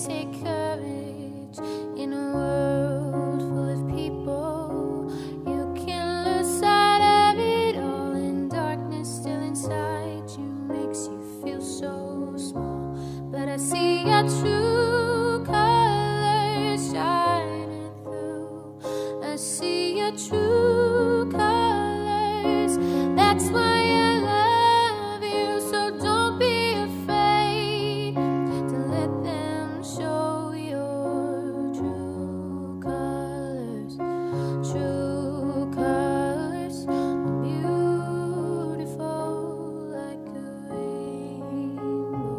take courage in a world full of people. You can lose sight of it all, and darkness still inside you makes you feel so small. But I see your true colors shining through. I see your true colors. That's why I love you. So don't be afraid to let them show your true colors. True colors, beautiful like a rainbow.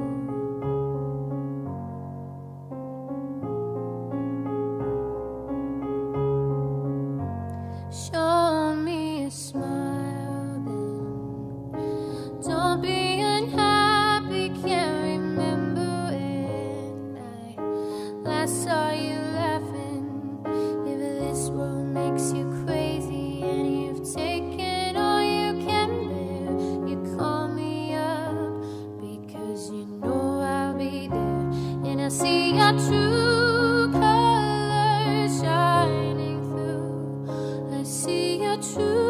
Show me a smile then. Don't be unhappy, can't remember when I last saw you laughing. If this world makes you crazy and you've taken all you can bear, you call me up because you know I'll be there. And I see your true colors shining through. I see your true